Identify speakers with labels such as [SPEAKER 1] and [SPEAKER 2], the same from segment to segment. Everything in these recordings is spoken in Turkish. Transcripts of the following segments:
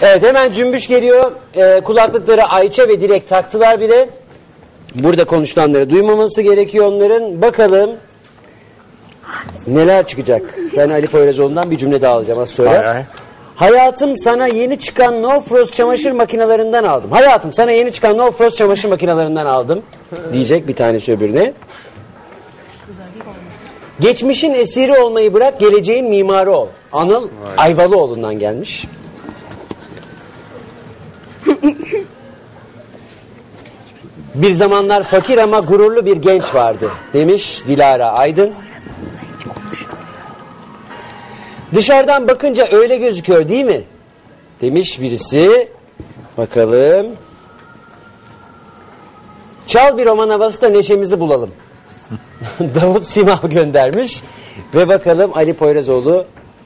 [SPEAKER 1] Evet, hemen cümbüş geliyor. Kulaklıkları Ayça ve Dilek taktılar bile. Burada konuşulanları duymaması gerekiyor onların. Bakalım neler çıkacak. Ben Ali Poyrazoğlu'ndan bir cümle daha alacağım az sonra. Hayatım sana yeni çıkan No Frost çamaşır makinelerinden aldım. Hayatım sana yeni çıkan No Frost çamaşır makinelerinden aldım diyecek bir tanesi öbürüne. Geçmişin esiri olmayı bırak, geleceğin mimarı ol. Anıl Ayvalıoğlu'ndan gelmiş. Bir zamanlar fakir ama gururlu bir genç vardı demiş Dilara Aydın. Dışarıdan bakınca öyle gözüküyor değil mi? Demiş birisi. Bakalım. Çal bir roman havası da neşemizi bulalım. Davut Simav göndermiş. Ve bakalım Ali Poyrazoğlu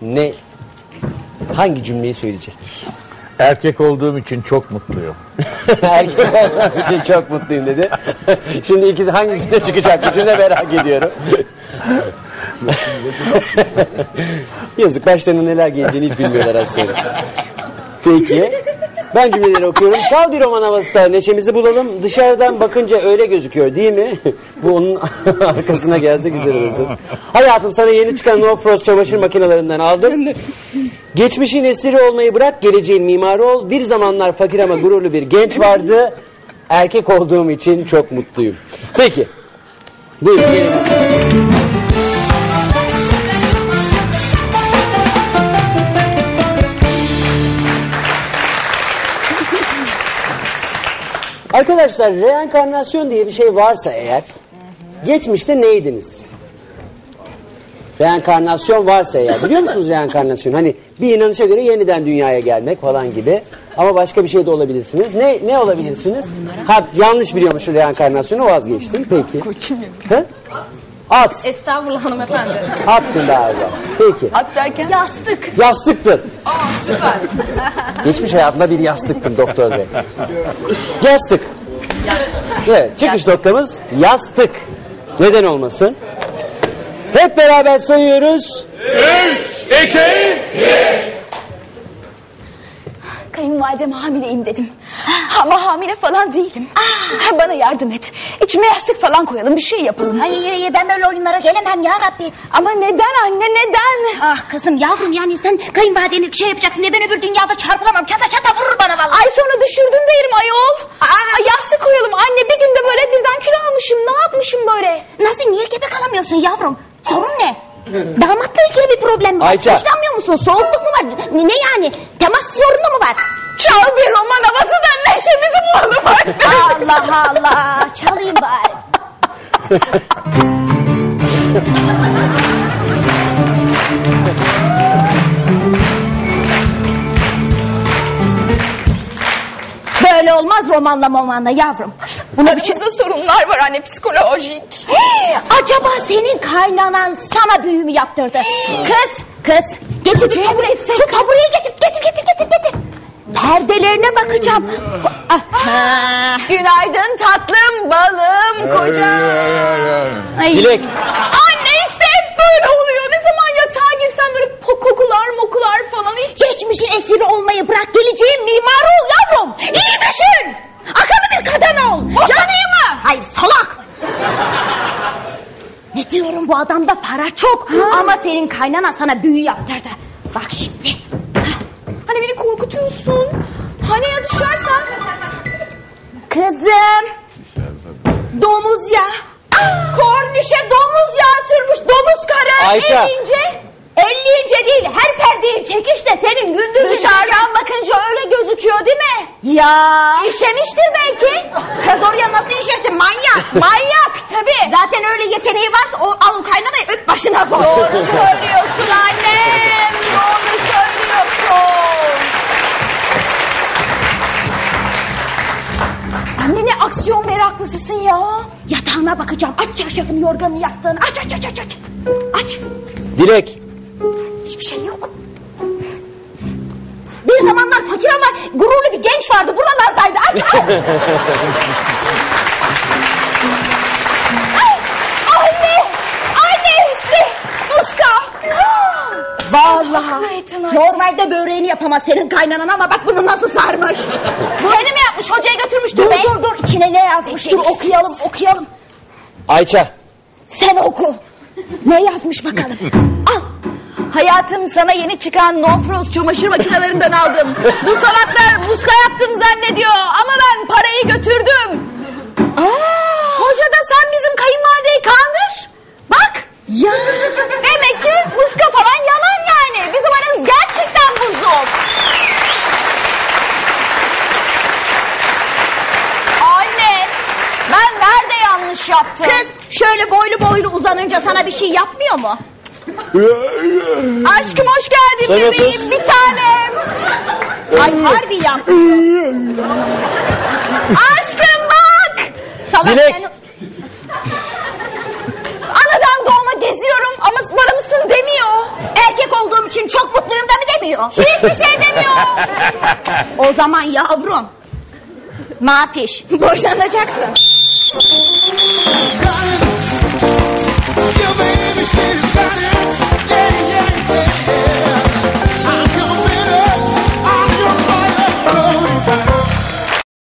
[SPEAKER 1] hangi cümleyi söyleyecek?
[SPEAKER 2] Erkek olduğum için çok mutluyum.
[SPEAKER 1] Erkek olduğum için çok mutluyum dedi. Şimdi ikisi hangisinde çıkacak? Üçünü de merak ediyorum. Yazık, başlarına neler geleceğini hiç bilmiyorlar aslında. Peki. Ben cümleleri okuyorum. Çal bir roman havası da neşemizi bulalım. Dışarıdan bakınca öyle gözüküyor değil mi? Bu onun arkasına gelse güzel olurdu. Hayatım sana yeni çıkan No Frost çamaşır makinelerinden aldım. Geçmişin esiri olmayı bırak, geleceğin mimarı ol. Bir zamanlar fakir ama gururlu bir genç vardı. Erkek olduğum için çok mutluyum. Peki. Buyurun gelin. Arkadaşlar, reenkarnasyon diye bir şey varsa eğer, geçmişte neydiniz? Reenkarnasyon varsa eğer, biliyor musunuz reenkarnasyon? Hani bir inanışa göre yeniden dünyaya gelmek falan gibi. Ama başka bir şey de olabilirsiniz. Ne olabilirsiniz? Yanlış biliyormuşum reenkarnasyonu, vazgeçtim. Peki. At.
[SPEAKER 3] Estağfurullah hanımefendi.
[SPEAKER 1] Attın galiba. Peki.
[SPEAKER 3] At derken? Yastık.
[SPEAKER 1] Yastıktın.
[SPEAKER 3] Süper.
[SPEAKER 1] Geçmiş hayatımda bir yastıktım doktor bey. Yastık. Evet, çıkış noktamız yastık. Neden olmasın? Hep beraber sayıyoruz.
[SPEAKER 2] 3, 2, 1.
[SPEAKER 3] Kayınvalidem hamileyim dedim. Ama hamile falan değilim. Bana yardım et. İçime yastık falan koyalım, bir şey yapalım.
[SPEAKER 4] Hayır, ben böyle oyunlara gelemem ya Rabbi.
[SPEAKER 3] Ama neden anne, neden?
[SPEAKER 4] Ah kızım, yavrum, yani sen kayınvalideni şey yapacaksın diye ben öbür dünyada çarpılamam. Çata çata vurur bana vallahi.
[SPEAKER 3] Ay sonra düşürdüm derim ayol. Yastık koyalım anne, bir günde böyle birden kilo almışım. Ne yapmışım böyle?
[SPEAKER 4] Nasıl, niye gebe kalamıyorsun yavrum? Sorun ne? Damatla ilgili bir problem mi?
[SPEAKER 1] Ayça.
[SPEAKER 4] Hoşlanmıyor musun? Soğukluk mu var? Ne yani? Temas sorunu mu var?
[SPEAKER 3] Çal bir roman havası da neşemizi bulalım anne.
[SPEAKER 4] Allah Allah. Çalayım bari. Böyle olmaz romanla yavrum. Buna bir şey...
[SPEAKER 3] sorunlar var anne, psikolojik.
[SPEAKER 4] Acaba senin kaynanan sana büyü mü yaptırdı? Kız. Getir şu tabureyi. Şu tabureyi getir. Perdelerine bakacağım.
[SPEAKER 3] Günaydın tatlım, balım, kocam.
[SPEAKER 1] Dilek.
[SPEAKER 3] Anne işte hep böyle oluyor. Ne zaman yatağa girsem böyle kokular falan hiç.
[SPEAKER 4] Geçmişin esiri olmayı bırak, geleceğin mimarı ol yavrum. İyi düşün. Akıllı bir kadın ol.
[SPEAKER 3] Boşanayım mı?
[SPEAKER 4] Hayır, salak. Ne diyorum, bu adamda para çok. Ama senin kaynana sana büyü yaptırdı. Bak şimdi.
[SPEAKER 3] Hani beni korkutuyorsun. Hani ya düşersen?
[SPEAKER 4] Kızım. Domuz ya. Kornişe domuz yağı sürmüş domuz karı.
[SPEAKER 1] Ayça.
[SPEAKER 4] 50 ince değil, her perdeyi çek işte, senin gündüz.
[SPEAKER 3] Dışarıdan bakınca öyle gözüküyor değil mi?
[SPEAKER 4] Ya. İşemiştir belki. Kız oraya nasıl işesin, manyak.
[SPEAKER 3] Manyak tabii.
[SPEAKER 4] Zaten öyle yeteneği varsa o alın kaynanayı öp başına koy.
[SPEAKER 3] Doğru söylüyorsun annem. Doğru söylüyorsun. Anne ne aksiyon meraklısısın ya.
[SPEAKER 4] Yatağına bakacağım. Aç çarşafını, yorganını, yastığını. Aç. Aç.
[SPEAKER 1] Dilek.
[SPEAKER 4] Hiçbir şey yok. Bir zamanlar fakir ama gururlu bir genç vardı. Buralardaydı. Aç.
[SPEAKER 3] Anne işte muska.
[SPEAKER 4] Vallahi. Normalde böreğini yapamaz senin kaynanan ama bak bunu nasıl sarmış.
[SPEAKER 3] Kendi mi yapmış, hocaya götürmüştür
[SPEAKER 4] Dur
[SPEAKER 3] be.
[SPEAKER 4] dur içine ne yazmış dur okuyalım.
[SPEAKER 1] Ayça.
[SPEAKER 4] Sen oku. Ne yazmış bakalım. Al.
[SPEAKER 3] Hayatım, sana yeni çıkan Nofroz çamaşır makinelerinden aldım. Bu salaklar muska yaptım zannediyor ama ben parayı götürdüm. Hoca da sen bizim kayınvalideyi kandır. Bak.
[SPEAKER 4] Ya.
[SPEAKER 3] Demek ki muska falan yalan yani. Bizim aramız gerçekten bozuk. Anne, ben nerede yanlış yaptım?
[SPEAKER 4] Kız şöyle boylu uzanınca sana bir şey yapmıyor mu?
[SPEAKER 3] Aşkım hoş geldin
[SPEAKER 1] Sen
[SPEAKER 3] bebeğim,
[SPEAKER 1] otur.
[SPEAKER 3] bir tanem.
[SPEAKER 4] Ay harbi ya.
[SPEAKER 3] Aşkım bak.
[SPEAKER 4] Salak
[SPEAKER 1] Dilek.
[SPEAKER 4] sen...
[SPEAKER 3] Anadan doğma geziyorum ama bana mısın demiyor.
[SPEAKER 4] Erkek olduğum için çok mutluyum da mı demiyor?
[SPEAKER 3] Hiçbir şey demiyor.
[SPEAKER 4] O zaman yavrum. Mafiş boşanacaksın.